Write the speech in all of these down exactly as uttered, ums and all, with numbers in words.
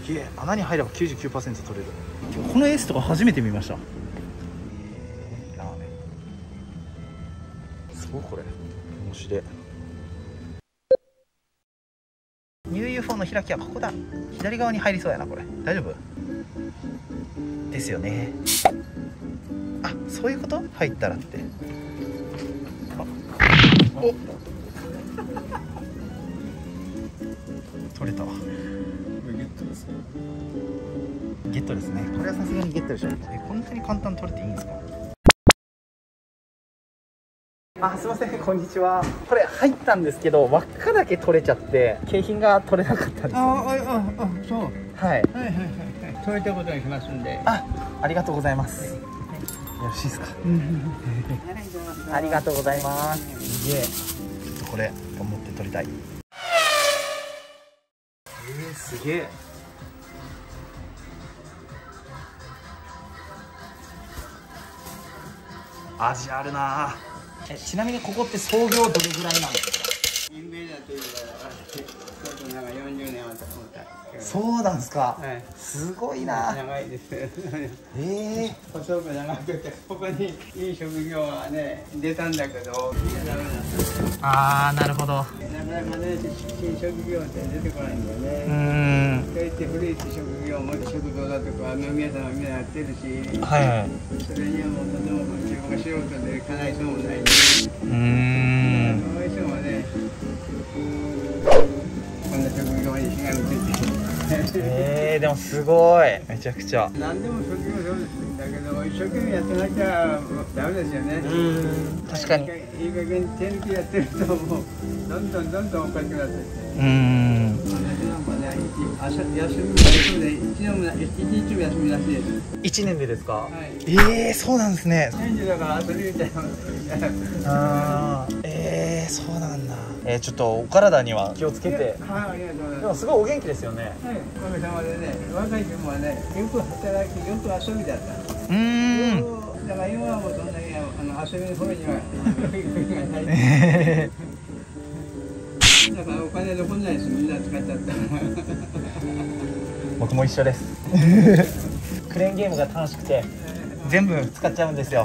げえ、穴に入れば きゅうじゅうきゅうパーセント 取れる。このエースとか初めて見ました。えー、ラーメンすごい、これ面白い。ニュー ユーフォー の開きはここだ。左側に入りそうやな、これ大丈夫ですよね。あ、そういうこと、入ったらって。お取れたわ。ゲットですね。これはさすがにゲットでしょ。え、こんなに簡単に取れていいんですか。あ、すいません、こんにちは。これ入ったんですけど、輪っかだけ取れちゃって景品が取れなかったんです。 ああ、ああ、そう。 はい。 はいはいはいはい。取れたことにしますんで。 あ、ありがとうございます。よろしいですか。ありがとうございます。すげえ。これ頑張って取りたい。えー、すげえ。味あるな。え、ちなみにここって創業どれぐらいなんですか。 有名なというか、ちょっとなんかよんじゅうねんは経った。 そうなんですか。 はい、すごいな。 長いです。ええー、細く長くて、ここにいい職業はね、出たんだけど、みんなダメなんですよ。 ああ、なるほど。 なかなかね、新職業って出てこないんだよね。 うーん。 そうやって古い職業も食堂だとか、飲み屋さんはみんなやってるし。 はいはい。 それにはもうとても自分が素人でかないそうもない。うーん。 そういう人もね、こんな職業に火がついて。 えー、でもすごい、めちゃくちゃ。 何でも職業そうですだけど、一生懸命やってなきゃダメですよね。 うん、確かに。 いい加減手抜きやってるともうどんどんどんどんおかしくなってって。 うん。 私なんかね、朝休み休みで一日も一日も休みなしです。 一年でですか。 はい。 えー、そうなんですね。 年中だから遊びみたいな。 ああ、えー、そうなんだ。えー、ちょっとお体には気をつけて。 はい、ありがとうございます。 でもすごいお元気ですよね。 はい、おかげさまでね、若い時もね、よく働き、よく遊びだった。 うーん。 だから今はもうそんなにあの遊びの方にはない。だからお金残んないです、みんな使っちゃった。 僕も一緒です。クレーンゲームが楽しくて全部使っちゃうんですよ。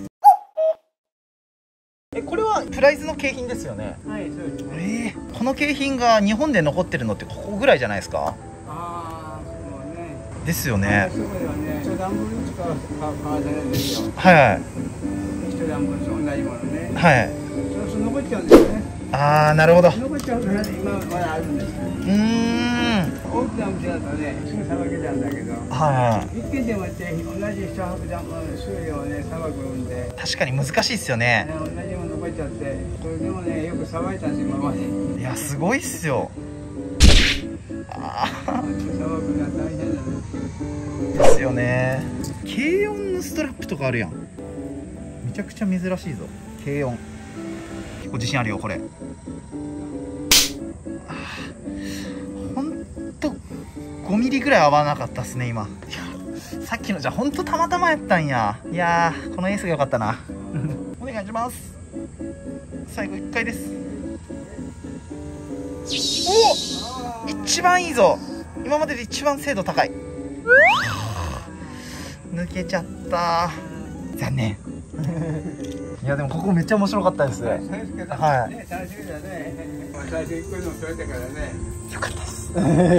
え、これはプライズの景品ですよね。 はい、そうですね。 えー、この景品が日本で残ってるのってここぐらいじゃないですか。 ああ、そうね。 ですよね。 そこではね、一段分しか買わせるんですよ。 はいはい。 一段分と同じものね。 はい。 そうそう残っちゃうんですよね。 ああ、なるほど。 残っちゃうから今まだあるんです。 うーん。 大きな店だとね、すぐさばけちゃうんだけど。 はい。 一軒でもって同じ一箱じゃ数量をねさばくんで。 確かに難しいですよね。 同じもの残っちゃって、それでもねよくさばいたんです今まで。 いや、すごいっすよ。ああ。 さばくのは大変なんです。 ですよね。軽音のストラップとかあるやん。めちゃくちゃ珍しいぞ。軽音。結構自信あるよこれ。ああ、ほんとごミリぐらい合わなかったっすね今。いや、さっきのじゃほんとたまたまやったんや。いやー、このエースが良かったな。お願いします。最後いっかいです。お、一番いいぞ。今までで一番精度高い。抜けちゃった。残念。いやでもここめっちゃ面白かったです。はい。 楽しみだね。最初一個の取れたからね。 よかったです。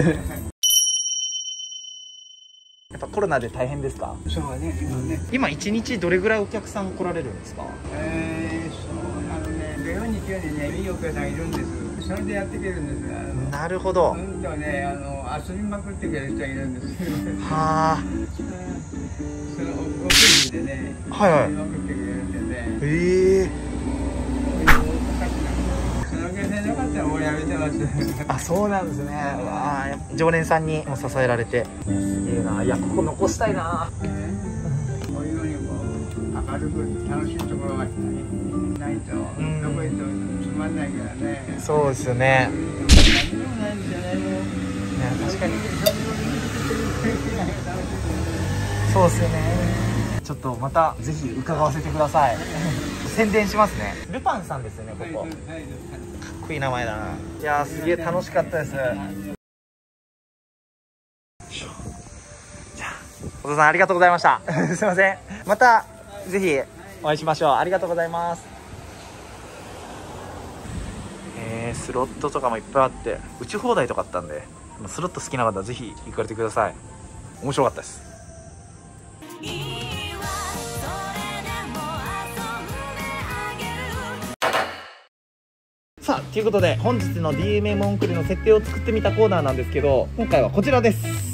やっぱコロナで大変ですか。 そうね。 今一日どれぐらいお客さん来られるんですか。 ええ、そうあのね、土曜日曜にねいいお客さんいるんです。それでやってくれるんです。 なるほど。 うんとね、あの遊びまくってくれる人がいるんです。 はあ。 そのご夫婦でね、 はいはい。 遊びまくってくれるんでね。 ええ。 そのお客さんなかったらもうやめてます。 あ、そうなんですね。わあ、常連さんにも支えられて。いいな。いや、ここ残したいな。 こういうのにこう明るく楽しいところがないと、どこへとつまんないからね。 そうですよね。 何でもないんじゃないの。 ね、確かに。そうですよね。ちょっとまたぜひ伺わせてください。宣伝しますね。ルパンさんですよね、ここ。かっこいい名前だな。いやー、すげえ楽しかったです。 ょう。じゃあお父さんありがとうございましたすいません、またぜひお会いしましょう。ありがとうございます。えー、スロットとかもいっぱいあって打ち放題とかあったんで、スロット好きな方はぜひ行かれてください。面白かったです。さあということで本日の ディーエムエム オンクレの設定を作ってみたコーナーなんですけど、今回はこちらです。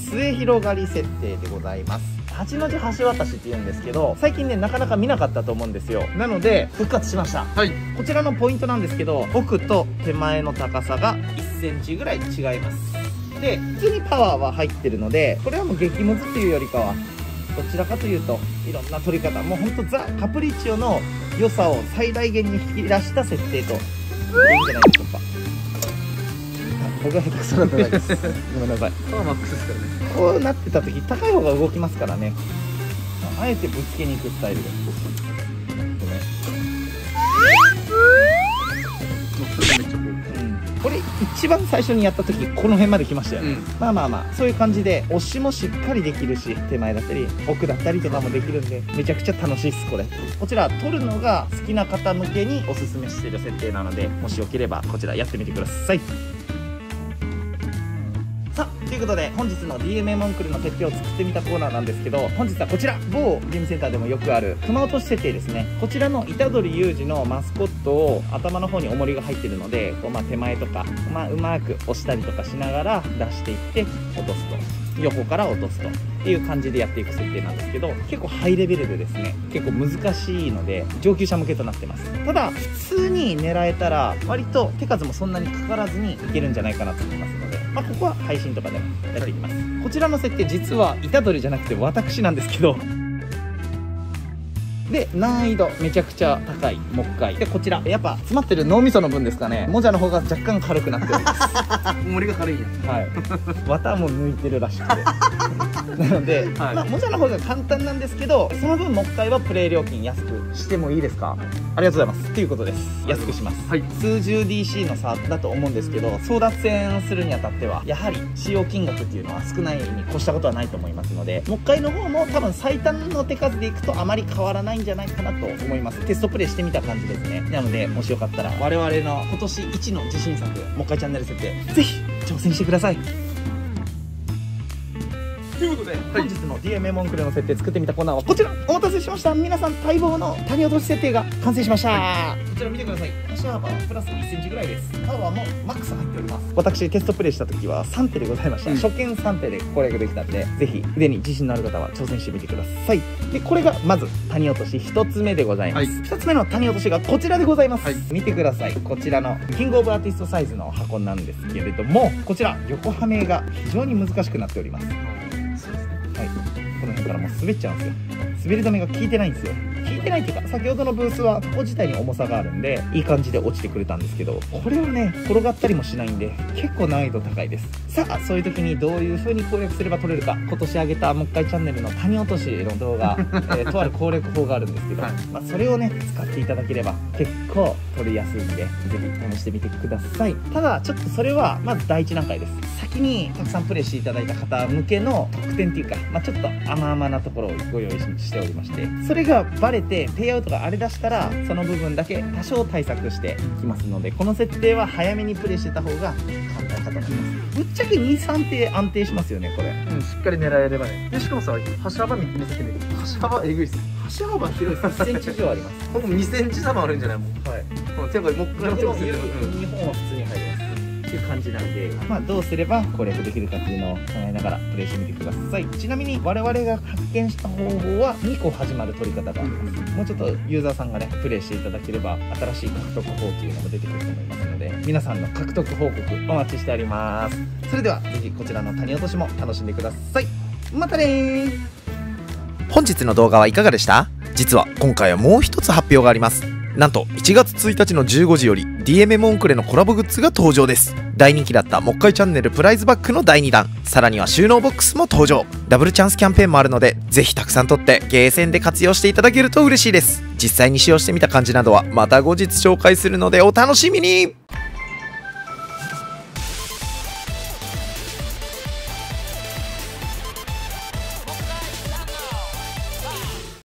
末広がり設定でございます。八の字橋渡しって言うんですけど、最近ねなかなか見なかったと思うんですよ。なので復活しました。はい、こちらのポイントなんですけど、奥と手前の高さがいっセンチぐらい違います。で普通にパワーは入ってるので、これはもう激ムズっていうよりかはどちらかというといろんな取り方、もうほんとザ・カプリチオの良さを最大限に引き出した設定といいんじゃないでしょうか。僕は下手くそだっただけですごめんなさい。パワーマックスですからね。こうなってた時高い方が動きますからね、あえてぶつけに行くスタイルです。これ一番最初にやった時この辺まで来ましたよね、うん、まあまあまあそういう感じで押しもしっかりできるし、手前だったり奥だったりとかもできるんでめちゃくちゃ楽しいです。これこちら撮るのが好きな方向けにおすすめしている設定なので、もしよければこちらやってみてください。さあということで本日の ディーエムエム オンクルの設定を作ってみたコーナーなんですけど、本日はこちら某ゲームセンターでもよくある熊落とし設定ですね。こちらの虎杖裕二のマスコットを頭の方に重りが入ってるので、こうまあ手前とか、まあ、うまく押したりとかしながら出していって落とすと、横から落とすとっていう感じでやっていく設定なんですけど、結構ハイレベルでですね結構難しいので上級者向けとなってます。ただ普通に狙えたら割と手数もそんなにかからずにいけるんじゃないかなと思いますので、まあ、ここは配信とかでもやっていきます。こちらの設定実は虎杖じゃなくて私なんですけど、で難易度めちゃくちゃ高い木階で、こちらやっぱ詰まってる脳みその分ですかね、もじゃの方が若干軽くなっております森が軽いやん。 はい綿も抜いてるらしくてなので、はい、まあもじゃの方が簡単なんですけど、その分木階はプレイ料金安くしてもいいですか。ありがとうございますっていうことです。安くします、はい、数十 ディーシー の差だと思うんですけど、争奪戦するにあたってはやはり使用金額っていうのは少ないに越したことはないと思いますので、木階の方も多分最短の手数でいくとあまり変わらないんじゃないかなと思います。テストプレイしてみた感じですね。なのでもしよかったら我々の今年一の自信作木階チャンネル設定ぜひ挑戦してください。ということで、本日の ディーエムエム オンクレの設定作ってみたコーナーはこちら。お待たせしました。皆さん待望の谷落とし設定が完成しました、はい、こちら見てください。足幅はプラスいっセンチぐらいです。パワーもマックス入っております。私テストプレイした時はさん手でございました、うん、初見さん手で攻略できたんで、ぜひ腕に自信のある方は挑戦してみてください。でこれがまず谷落としひとつめでございます、はい、ひとつめの谷落としがこちらでございます、はい、見てください。こちらのキングオブアーティストサイズの箱なんですけれども、こちら横はめが非常に難しくなっております。はい、この辺からもう滑っちゃうんですよ。滑り止めが効いてないんですよ。効いてないっていうか、先ほどのブースは箱自体に重さがあるんでいい感じで落ちてくれたんですけど、これはね転がったりもしないんで結構難易度高いです。さあそういう時にどういう風に攻略すれば取れるか、今年上げた木階チャンネルの谷落としの動画、えー、とある攻略法があるんですけど、はい、まあ、それをね使っていただければ結構取りやすいんで、ぜひ試してみてください。ただちょっとそれはまず第一段階です。先にたくさんプレイしていただいた方向けの特典っていうか、まあ、ちょっと甘々なところをご用意しておりまして、それがバレてペイアウトが荒れ出したらその部分だけ多少対策してきますので、この設定は早めにプレイしてた方が簡単かと思います。ぶっちゃけに、さん手安定しますよねこれ。うん、しっかり狙えればね。でしかもさ、端幅見せてみる。端幅えぐいっす。端幅広いです。いっセンチ以上あります。ここにセンチ幅あるんじゃないもん。はい。この手がもう一回手をする。にほんは普通に入ります。っていう感じなんで、まあ、どうすれば攻略できるかっていうのを考えながらプレイしてみてください。ちなみに我々が発見した方法はにこ始まる取り方があります。もうちょっとユーザーさんがねプレイしていただければ新しい獲得法っていうのも出てくると思いますので、皆さんの獲得報告お待ちしております。それではぜひこちらの谷落としも楽しんでください。またねー。本日の動画はいかがでした？実は今回はもう一つ発表があります。なんといちがつついたちのじゅうごじより ディーエムエム オンクレのコラボグッズが登場です。大人気だった木階チャンネルプライズバッグのだいにだん、さらには収納ボックスも登場。ダブルチャンスキャンペーンもあるので、ぜひたくさん取ってゲーセンで活用していただけると嬉しいです。実際に使用してみた感じなどはまた後日紹介するのでお楽しみに。